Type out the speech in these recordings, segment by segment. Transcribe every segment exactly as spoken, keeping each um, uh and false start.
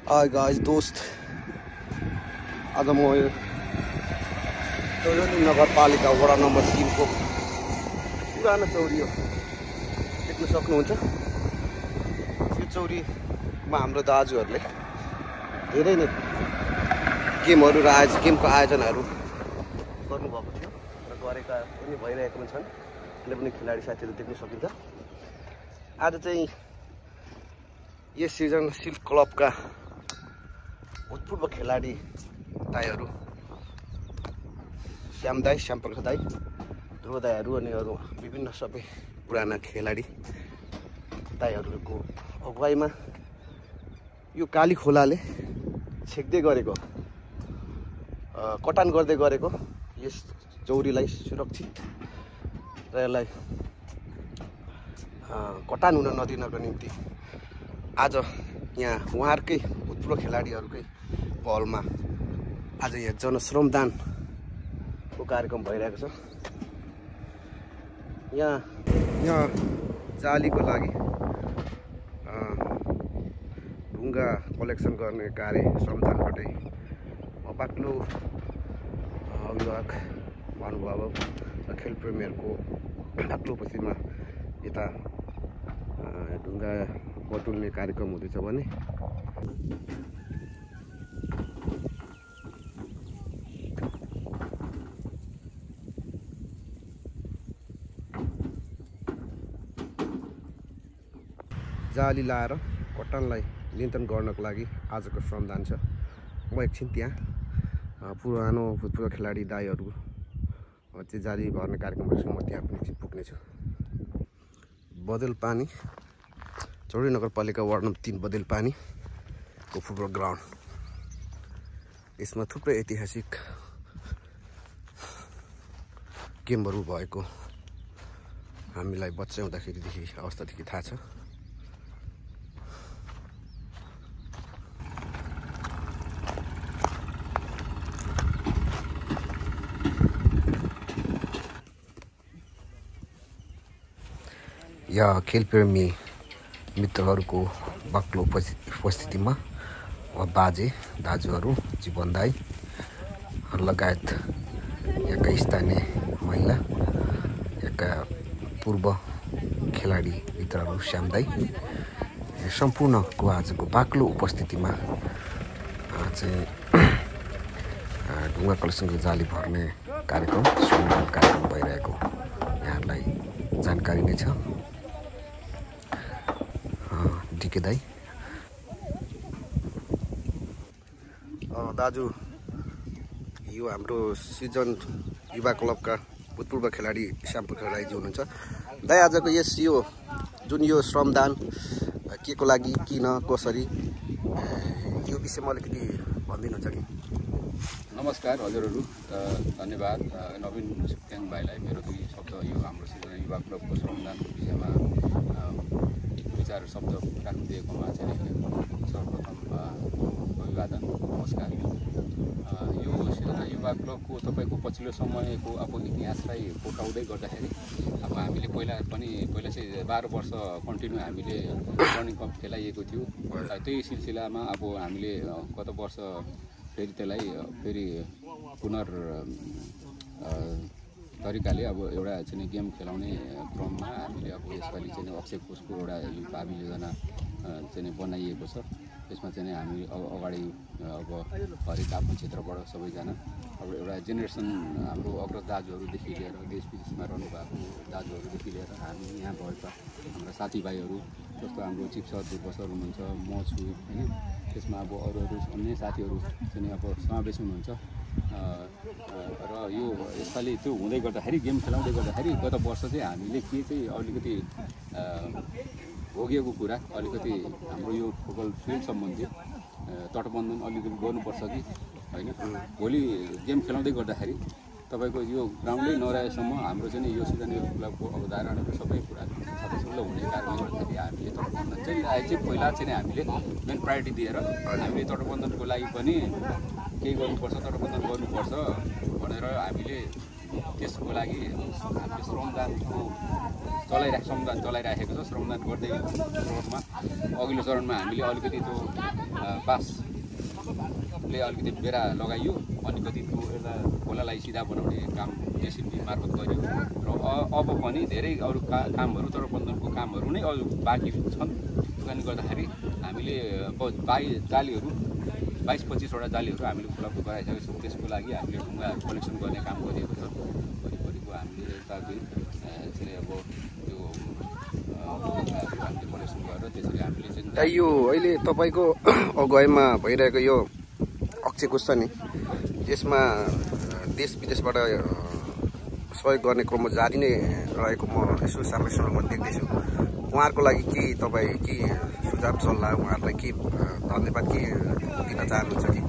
Hi guys दोस्त, आज म यो चौरनी नगरपालिका वडा नम्बर तीन को पुरानो चौरी हो, देख्न सक्नुहुन्छ। यो चौरीमा हाम्रो दाजुहरूले धेरै नै गेमहरू र आज गेमको आयोजनाहरू गर्नुभएको थियो र गरेका पनि भइरहेका पनि छन्। अहिले पनि खेलाडी साथीहरू देख्न सकिन्छ। आज चाहिँ यस सृजनशील क्लबका भूतपूर्व खेलाडी दाईहरू श्याम दाई, श्यामप्रकाश दाई, ध्रुव दाईहरू अनि अरू विभिन्न सबै पुराना खेलाडी दाईहरूको अगुवाईमा यो काली खोलाले छेक्दै गरेको, कटान गर्दै गरेको यस चौरीलाई सुरक्षित र यसलाई कटान हुन नदिनको निम्ति आज यहाँ उहाँहरूकै भूतपूर्व खेलाडीहरूकै पहलमा आज यहाँ जनश्रमदानको कार्यक्रम भइरहेको छ। यहाँ यहाँ जालीको लागि ढुङ्गा कलेक्सन गर्ने कार्य श्रमदानबाटै बाक्लो अभिभावक महानुभाव र खेलप्रेमीहरूको बाक्लो उपस्थितिमा यता ढुङ्गा बटुल्ने कार्यक्रम हुँदैछ भने जाली लाएर कटानलाई नियन्त्रण गर्नको लागि आजको श्रमदान छ। म एकछिन त्यहाँ पुरानो भूतपूर्व खेलाडी दाईहरू चाहिँ जाली भर्ने कार्यक्रमहरूसँग म त्यहाँ पनि पुग्नेछु। बदेल पानी, चौरी नगरपालिका वार्ड नम्बर तीन बदेल पानीको फुटबल ग्राउन्ड। यसमा थुप्रै ऐतिहासिक गेमहरू भएको हामीलाई बच्चा हुँदाखेरिदेखि अवस्थादेखि थाहा छ। या खेलप्रेमी मित्रहरूको बाक्लो उपस्थितिमा बाजे दाजुहरू, जीवन दाई लगायत यहाँका स्थानीय महिला, यहाँका पूर्व खेलाडी मित्रहरू श्याम दाई सम्पूर्णको आजको बाक्लो उपस्थितिमा चाहिँ ढुङ्गा कलेक्सनको जाली भर्ने कार्यक्रम श्रमदान कार्यक्रम भइरहेको यहाँहरूलाई जानकारी नै छ। डिके दाई, दाजु यो हाम्रो सिजन युवा क्लबका भूतपूर्व खेलाडी श्यामप्रकाश दाईजी हुनुहुन्छ। दाई, आजको यस यो जुन यो श्रमदान के को लागि, किन, कसरी, यो विषयमा अलिकति भनिदिनुहुन्छ कि? नमस्कार हजुरहरू, धन्यवाद नवीन सुक्याङ भाइलाई मेरो दुई शब्द यो हाम्रो सिजन युवा क्लबको श्रमदानको विषयमा विचार शब्द राख्नु दिएकोमा चाहिँ सर्वप्रथम अभिवादन, नमस्कार। यो सिजन युवा क्लबको तपाईँको पछिल्लो समयको अब इतिहासलाई कोटाउँदै गर्दाखेरि अब हामीले पहिला पनि पहिला चाहिँ बाह्र वर्ष कन्टिन्यू हामीले रनिङ कप खेलाइएको थियो। त्यही सिलसिलामा अब हामीले गत वर्ष फेरि त्यसलाई फेरि पुनर् तरिकाले अब एउटा चाहिँ गेम खेलाउने क्रममा हामीले अब यसपालि चाहिँ अक्षय कोषको एउटा यो भावी योजना चाहिँ बनाइएको छ। त्यसमा चाहिँ हामी अब अगाडि अब हरेक आफ्नो क्षेत्रबाट सबैजना अब एउटा जेनेरेसन हाम्रो अग्रज दाजुहरूदेखि लिएर देश विदेशमा रहनुभएको दाजुहरूदेखि लिएर हामी यहाँ भएका हाम्रा साथीभाइहरू जस्तो हाम्रो चिफ सर ध्रुव सर हुनुहुन्छ, म छु होइन, त्यसमा अब अरू अरू अन्य साथीहरू चाहिँ अब समावेश हुनुहुन्छ। र यो यसपालि त्यो हुँदै गर्दाखेरि गेम खेलाउँदै गर्दाखेरि गत वर्ष चाहिँ हामीले के चाहिँ अलिकति भोगेको कुरा अलिकति हाम्रो यो फुटबल फिल्ड सम्बन्धी तटबन्धन अलिकति गर्नुपर्छ कि होइन। भोलि गेम खेलाउँदै गर्दाखेरि तपाईँको यो ग्राउन्डै नरहेसम्म हाम्रो चाहिँ यो सिजन यो क्लबको अवधारणाको सबै कुरा सफल हुने कारणले गर्दाखेरि हामीले तटबन्धन चाहिँ चाहिँ पहिला चाहिँ हामीले मेन प्रायोरिटी दिएर हामीले तटबन्धनको लागि पनि केही गर्नुपर्छ, तटबन्धन गर्नुपर्छ भनेर हामीले त्यसको लागि हामीले श्रमदानको चलाइरा श्रमदान चलाइराखेको छ। श्रमदान गर्दै क्रममा अघिल्लो चरणमा हामीले अलिकति त्यो बाँसले अलिकति बेरा लगाइयो, अलिकति त्यो एउटा खोलालाई सिधा बनाउने काम जेसिबी मार्फत गरियो र अब पनि धेरै अरू का कामहरू तरबन्दनको कामहरू नै अझ बाँकी छन्। त्यो कारणले गर्दाखेरि हामीले अब बाइ जालीहरू बाइस पच्चिसवटा जालीहरू हामीले उपलब्ध गराइसकेका छौँ। त्यसको लागि हामीले ढुङ्गाहरू कलेक्सन गर्ने काम गरिएको छ। वरिपरिको हामीले यताकै त्यसरी अब त्यो हामीले कलेक्सन गरेर त्यसरी हामीले चाहिँ यो अहिले तपाईँको अगुवाईमा भइरहेको यो अक्षय कोष छ नि, यसमा देश विदेशबाट सहयोग गर्ने क्रम जारी नै रहेको म यसो सार्वजनिक सभामा देख्दैछु। उहाँहरूको लागि के तपाईँ के सुझाव सल्लाह उहाँहरूलाई के धन्यवाद के दिन चाहनुहुन्छ कि?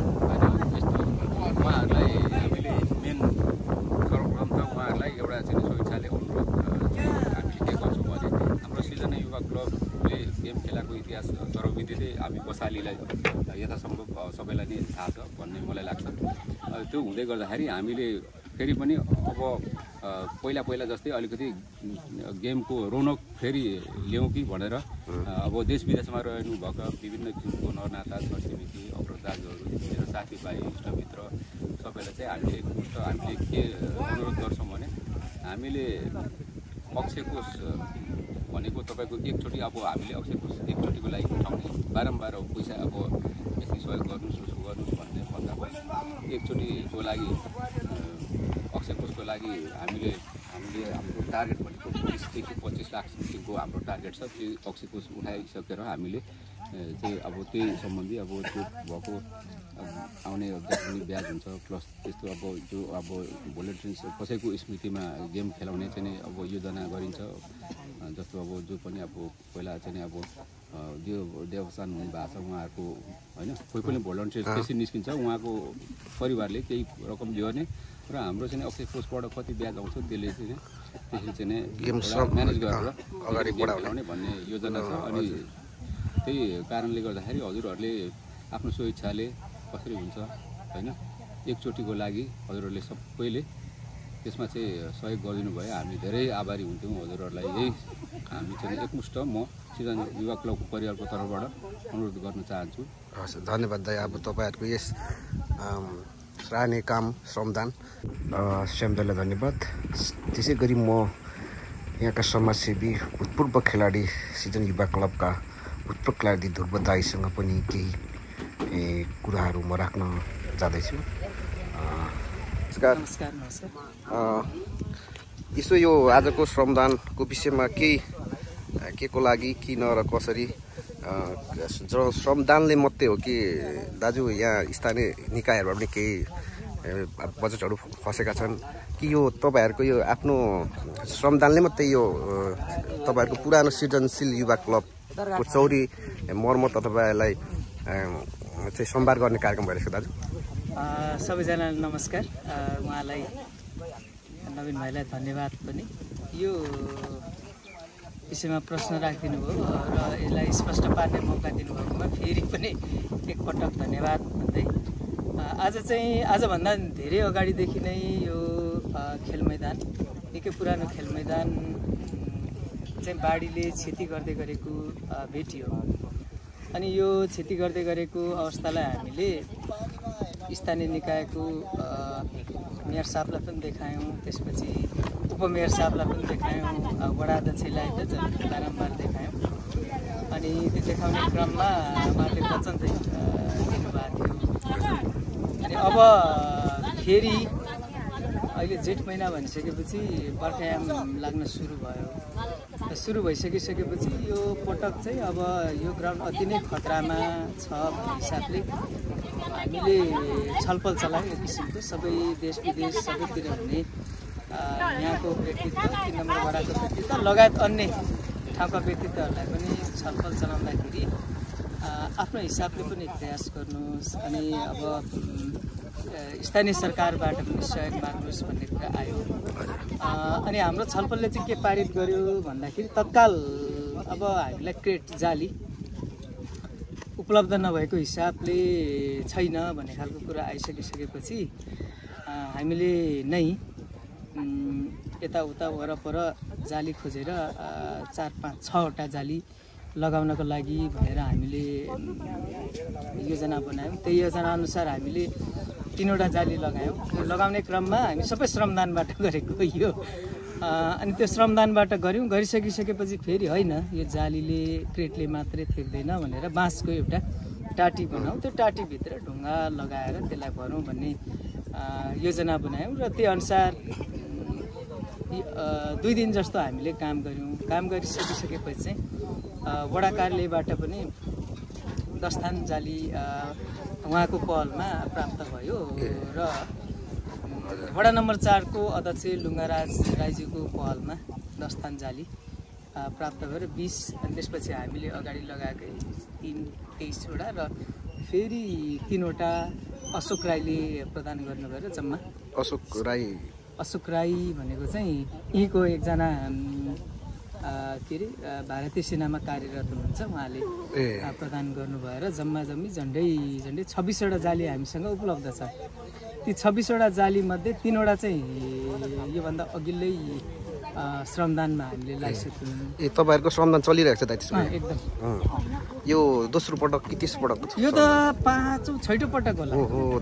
उहाँहरूलाई हामीले मेन सर्वप्रथम त उहाँहरूलाई एउटा चाहिँ स्वेच्छाले अनुरोध हामीले के गर्छौँ भने हाम्रो सृजना युवा क्लबले गेम खेलाको इतिहास सर्वविदितै हामी बसालीलाई यथासम्भव सबैलाई नै थाहा छ भन्ने मलाई लाग्छ। त्यो हुँदै गर्दाखेरि हामीले फेरि पनि अब पहिला पहिला जस्तै अलिकति गेमको रौनक फेरि ल्याउँ कि भनेर अब देश विदेशमा रहनुभएका विभिन्न किसिमको नरनाता छरछिमेकी अग्रज दाजुहरू मेरो साथीभाइ इष्टमित्र सबैलाई चाहिँ हामीले एकमुष्ट हामीले के अनुरोध गर्छौँ भने हामीले अक्षय कोष भनेको तपाईँको एकचोटि अब हामीले अक्षय कोष एकचोटिको लागि उठाउने बारम्बार पैसा अब यसरी सहयोग गर्नुहोस् उसो गर्नुहोस् भन्ने भन्दा पनि एकचोटिको लागि अक्षय कोषको लागि हामीले हामीले हाम्रो टार्गेट भनेको बिसदेखि पच्चिस लाखको हाम्रो टार्गेट छ। त्यो अक्षय कोष उठाइसकेर हामीले चाहिँ अब त्यही सम्बन्धी अब त्यो भएको आउने जति पनि ब्याज हुन्छ प्लस त्यस्तो अब जो अब भोलिन्टियर्स कसैको स्मृतिमा गेम खेलाउने चाहिँ अब योजना गरिन्छ। जस्तो अब जो पनि अब पहिला चाहिँ अब जो देवसान हुनुभएको छ उहाँहरूको होइन कोही पनि भोलिन्टियर्स त्यसरी निस्किन्छ उहाँको परिवारले केही रकम दिने र हाम्रो चाहिँ अक्षय कोषबाट कति ब्याज आउँछ त्यसले चाहिँ त्यसरी चाहिँ म्यानेज गरेर अगाडि बढाउने भन्ने योजना छ। अनि त्यही कारणले गर्दाखेरि हजुरहरूले आफ्नो स्वेच्छाले कसरी हुन्छ होइन एकचोटिको लागि हजुरहरूले सबैले त्यसमा चाहिँ सहयोग गरिदिनु भयो। हामी धेरै आभारी हुन्थ्यौँ हजुरहरूलाई। यही हामी चाहिँ एकमुष्ट म सृजना युवा क्लबको परिवारको तर्फबाट अनुरोध गर्न चाहन्छु। हस्, धन्यवाद दाइ। अब तपाईँहरूको यस सराहनीय काम श्रमदान श्यामदालाई धन्यवाद। त्यसै गरी म यहाँका समाजसेवी भूतपूर्व खेलाडी सृजना युवा क्लबका भूतपूर्व खेलाडी ध्रुव दाईसँग पनि केही कुराहरू म राख्न जाँदैछु। नमस्कार। नमस्कार नमस्कार। यसो यो आजको श्रमदानको विषयमा केही के को लागि किन र कसरी श्रमदानले मात्रै हो कि दाजु यहाँ स्थानीय निकायहरूबाट पनि केही बजेटहरू फसेका छन् कि यो तपाईँहरूको यो आफ्नो श्रमदानले मात्रै यो तपाईँहरूको पुरानो सृजनशील युवा क्लबको चौरी मर्मत अथवा यसलाई चाहिँ सम्भार गर्ने कार्यक्रम भइरहेको छ? दाजु सबैजनालाई नमस्कार। उहाँलाई नवीन भाइलाई धन्यवाद पनि यो विषयमा प्रश्न राखिदिनु भयो र यसलाई स्पष्ट पार्ने मौका दिनुभएकोमा फेरि पनि एकपटक धन्यवाद भन्दै आज चाहिँ आजभन्दा धेरै अगाडिदेखि नै यो खेल मैदान निकै पुरानो खेल मैदान चाहिँ बाढीले क्षति गर्दै गरेको भेटियो। अनि यो क्षति गर्दै गरेको अवस्थालाई हामीले स्थानीय निकायको मेयर साहबलाई पनि देखायौँ, त्यसपछि उपमेयर साहबलाई पनि देखायौँ, वडा अध्यक्षलाई त बारम्बार देखायौँ। अनि त्यो देखाउने क्रममा उहाँले वचन चाहिँ दिनुभएको थियो। अनि अब फेरि अहिले जेठ महिना भनिसकेपछि बर्खायाम लाग्न सुरु भयो। सुरु भइसकिसकेपछि यो पटक चाहिँ अब यो ग्राउन्ड अति नै खतरामा छ भन्ने हिसाबले हामीले छलफल चलायौँ। यो किसिमको सबै देश विदेश सबैतिर हुने यहाँको व्यक्तित्व, तिन नम्बर वडाको व्यक्तित्व लगायत अन्य ठाउँका व्यक्तित्वहरूलाई पनि छलफल चलाउँदाखेरि आफ्नो हिसाबले पनि प्रयास गर्नुहोस् अनि अब स्थानीय सरकारबाट पनि सहयोग माग्नुहोस् भन्ने कुरा आयो। अनि हाम्रो छलफलले चाहिँ के पारित गर्यो भन्दाखेरि तत्काल अब हामीलाई क्रेट जाली उपलब्ध नभएको हिसाबले छैन भन्ने खालको कुरा आइसकिसकेपछि हामीले नै यताउता वरपर जाली खोजेर चार पाँच छवटा जाली लगाउनको लागि भनेर हामीले योजना बनायौँ। त्यही योजना अनुसार हामीले तीनवटा जाली लगायौँ। लगाउने क्रममा हामी सबै श्रमदानबाट गरेको यो अनि त्यो श्रमदानबाट गऱ्यौँ। गरिसकिसकेपछि फेरि होइन यो जालीले क्रेटले मात्रै थेक्दैन भनेर बाँसको एउटा टाटी बनाऊ, त्यो टाटीभित्र ढुङ्गा लगाएर त्यसलाई भरौँ भन्ने योजना बनायौँ र त्यही अनुसार दुई दिन जस्तो हामीले काम गऱ्यौँ। काम गरिसकिसकेपछि चाहिँ वडा कार्यालयबाट पनि दस्तान जाली उहाँको पहलमा प्राप्त भयो र वडा नम्बर चारको अध्यक्ष लुङ्गाराज राईजीको पहलमा दस्तान जाली प्राप्त भयो र बिस अनि त्यसपछि हामीले अगाडि लगाएकै तिन तेइसवटा र फेरि तिनवटा अशोक राईले प्रदान गर्नुभयो र जम्मा अशोक राई अशोक राई भनेको चाहिँ यहीँको एकजना के अरे भारतीय सेनामा कार्यरत हुनुहुन्छ, उहाँले प्रदान गर्नुभयो र जम्मा जम्मी झन्डै झन्डै छब्बिसवटा जाली हामीसँग उपलब्ध छ। ती छब्बिसवटा जालीमध्ये तिनवटा चाहिँ योभन्दा अघिल्लै श्रमदानमा हामीले लगाइसक्यौँ। ए तपाईँहरूको श्रमदान चलिरहेको छ दाइ? एकदम। यो दोस्रो पटक कि तेस्रो पटक? यो त पाँचौँ छैटौँ पटक होला।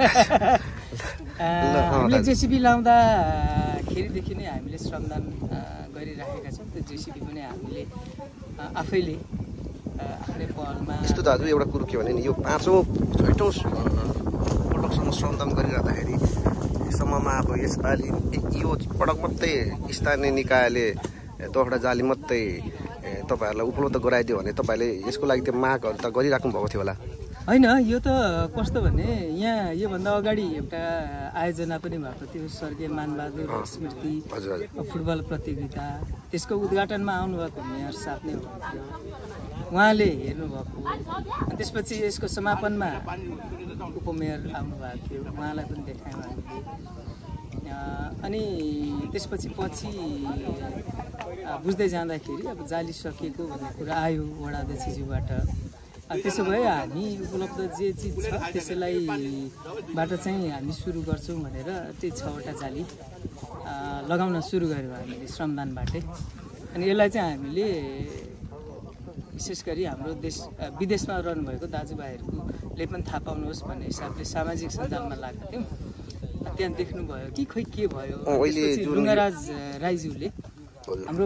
हामीले जेसिबी लाउँदाखेरिदेखि नै हामीले श्रमदान गरिराखेका छौँ। त्यो जेसिबी पनि हामीले आफैले आफ्नै पहलमा। यस्तो दाजु एउटा कुरो के भने नि, यो पाँचौँ छैटौँ पटकसम्म श्रमदान गरिरहँदाखेरि सम्ममा अब यसपालि यो पटक मात्रै स्थानीय निकायले दसवटा जाली मात्रै तपाईँहरूलाई उपलब्ध गराइदियो भने तपाईँले यसको लागि त्यो मागहरू त गरिराख्नु भएको थियो होला? होइन, यो त कस्तो भने यहाँ योभन्दा अगाडि एउटा आयोजना पनि भएको थियो, स्वर्गीय मानबहादुर स्मृति फुटबल प्रतियोगिता। त्यसको उद्घाटनमा आउनुभएको मेयर साहब नै हुनुहुन्थ्यो, उहाँले हेर्नुभएको। अनि त्यसपछि यसको समापनमा उपमेयर आउनुभएको थियो, उहाँलाई पनि देखायौँ हामीले। अनि त्यसपछि पछि बुझ्दै जाँदाखेरि अब जाली सकिएको भन्ने कुरा आयो वडा अध्यक्षज्यूबाट। त्यसो भए हामी उपलब्ध जे चिज छ त्यसैलाई बाट चाहिँ हामी सुरु गर्छौँ भनेर त्यही छवटा जाली लगाउन सुरु गऱ्यौँ हामीले श्रमदानबाटै। अनि यसलाई चाहिँ हामीले विशेष गरी हाम्रो देश विदेशमा रहनुभएको दाजुभाइहरूले पनि थाहा पाउनुहोस् भन्ने हिसाबले सामाजिक सञ्जालमा लगाएको थियौँ। त्यहाँ देख्नुभयो कि खोइ के भयो, लुङ्गाराज राईज्यूले हाम्रो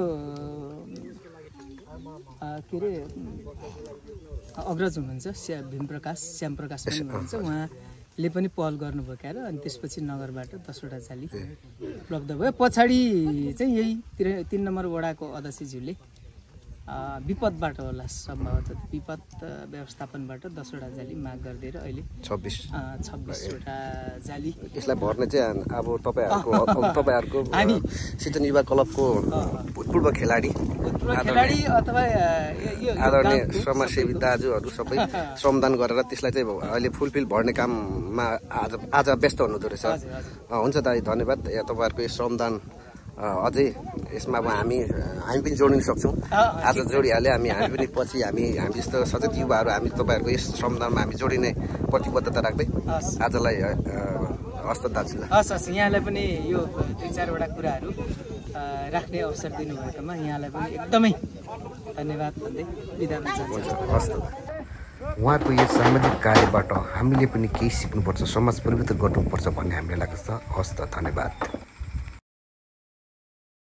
के अरे अग्रज हुनुहुन्छ श्या भीमप्रकाश श्यामप्रकाश पनि हुनुहुन्छ, उहाँले पनि पहल गर्नुभयो क्या र। अनि त्यसपछि नगरबाट दसवटा जाली उपलब्ध भयो। पछाडि चाहिँ यही तिन नम्बर वडाको अध्यक्षज्यूले विपदबाट होला सम्भवतः विपद व्यवस्थापनबाट दसवटा जाली माग गरिदिएर अहिले छब्बिस छब्बिसवटा जाली यसलाई भर्ने चाहिँ अब तपाईँहरूको तपाईँहरूको सिजन युवा क्लबको भूतपूर्व खेलाडी खेलाडी अथवा आदरणीय समाजसेवी दाजुहरू सबै श्रमदान गरेर त्यसलाई चाहिँ अहिले फुलफिल भर्ने काममा आज आज व्यस्त हुनुहुँदो रहेछ। हुन्छ दाइ, धन्यवाद। तपाईँहरूको यो श्रमदान अझै यसमा अब हामी हामी पनि जोडिन सक्छौँ। आज जोडिहाल्यो हामी हामी पनि पछि हामी हामी जस्तो सचेत युवाहरू हामी तपाईँहरूको यस श्रमदानमा हामी जोडिने प्रतिबद्धता राख्दै आजलाई हस्त दाजु। हस् हस्, यहाँलाई पनि यो दुई चारवटा कुराहरू राख्ने अवसर दिनुभएकोमा यहाँलाई पनि एकदमै धन्यवाद भन्दै बिदा हुन चाहन्छु। हस्। उहाँको यस सामाजिक कार्यबाट हामीले पनि केही सिक्नुपर्छ, समाज परिवर्तन गर्नुपर्छ भन्ने हामीलाई लाग्छ। हस् त, धन्यवाद।